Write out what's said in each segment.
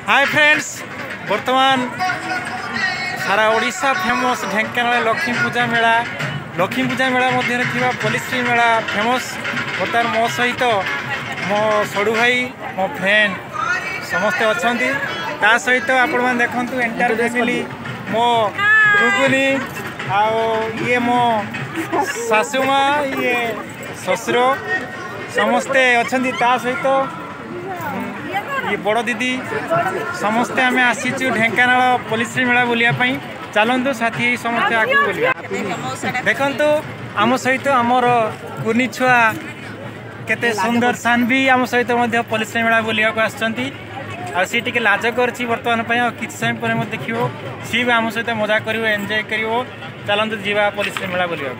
हाय friends, बर्तमान सारा Odisha famous Dhenkanal Lakshmi Puja मेला मध्य थिबा पॉलिश्री मेला फेमस। बर्तमान मो सहित मो सड़ू भाई मो फ्रेंड समस्ते अच्छी। ता सहित आपण मैंने देखु एंटायर फैमिली मो टुकुनी ये मो सासुमा ये ससुर समस्ते अच्छा। ता सहित ये बड़ दीदी समस्ते आम आसीचु ढेंकानाल पॉलिश्री मेला बुलायापी। चलतु साथी समस्ते आगे बुलिया। देखु आम सहित आमर कुनी छुआ केते सुंदर सानवी आम सहित पॉलिश्री मेला बुलिया सी टे लाज कर बर्तमान कि समय पर देख सी भी आम सहित मजा कर एंजॉय कर। चलतु जीवा पॉलिश्री मेला बुलिया।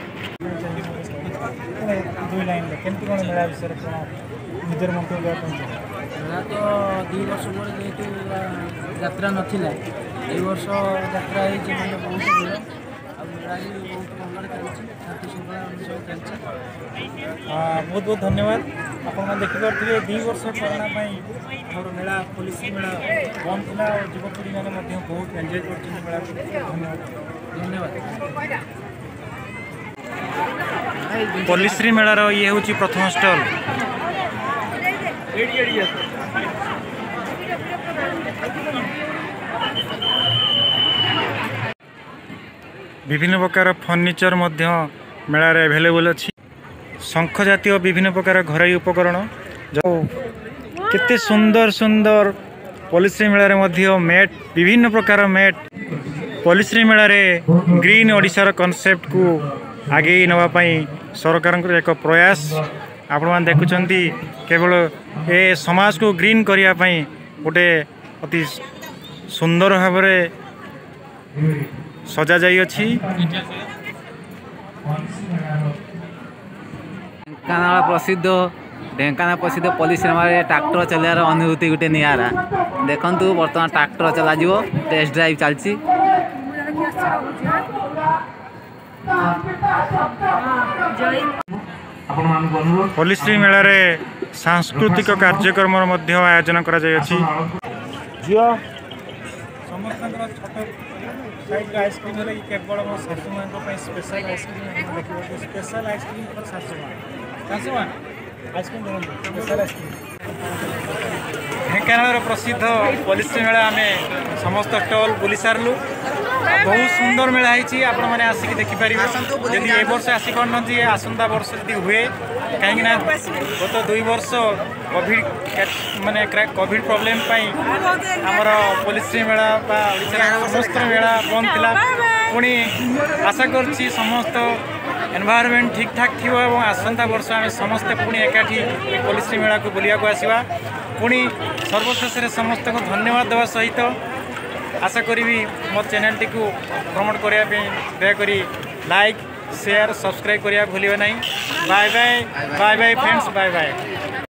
दुई लाइन मेला विषय निजर मंतव्य मेला तो 2 वर्ष पर जेहेतु यात्रा नाला ये वर्ष यात्रा मैंने बहुत भीड़ मेला भी बहुत भल चलती। बहुत बहुत धन्यवाद। आपने देखिपे 2 वर्ष कोरोना मोर मेला पॉलिश्री मेला बंद था और युवपीढ़ी मैंने बहुत एंजॉय कर मेला। धन्यवाद। पॉलिश्री मेलार ये हूँ प्रथम स्टल। विभिन्न प्रकार फर्निचर मेलार एभेलेबल अच्छी। शंख जातीय विभिन्न प्रकार घरोई उपकरण जो केते सुंदर सुंदर पॉलिश्री मेलार मेट विभिन्न प्रकार मेट। पॉलिश्री मेलार ग्रीन ओडिशार कॉन्सेप्ट को आगे नवापाई सरकार एक प्रयास। आपण मैंने देखुंती केवल ए समाज को ग्रीन करने गोटे अति सुंदर भाव सजा जाई अछि। ढेंकानाल प्रसिद्ध पॉलिश्री मेला ट्रैक्टर चलार अनुभूति गोटे निरा। देखु बर्तमान ट्रैक्टर चल टेस्ट ड्राइव चलती। पॉलिश्री मेला रे सांस्कृतिक कार्यक्रम आयोजन करा जाय अछि। जियो समस्त साइड आइसक्रीम केवल मो सासु माँ स्पेशल आइसक्रीम देखिए। स्पेशल आइसक्रीम फॉर सासु माँ आइसक्रीम स्पेशल आइसक्रीम। ढेंकानाल प्रसिद्ध पॉलिश्री मेला आम समस्त स्टल बुली सारू। बहुत सुंदर मेला है। आपण मैंने आसिक देखिपारे जदि ए वर्ष आसी पारे आसंता वर्ष जी हुए कहीं गत 2 वर्ष कोविड माने कोविड प्रॉब्लम आमर पॉलिश्री मेला समस्त मेला बंद थिला। पुणी आशा कर समस्त एनवायरनमेंट ठीक ठाक थी और आसंता वर्ष आम समस्ते पुणी एकाठी पॉलिश्री मेला को बुलिया को आसवा। पुणी सर्वशेष समस्त को धन्यवाद देवा सहित आशा करी मो चैनल टी को प्रमोट करने दयाकोरी लाइक शेयर सब्सक्राइब करिया भूलिए नहीं। Bye bye bye bye friends, bye bye.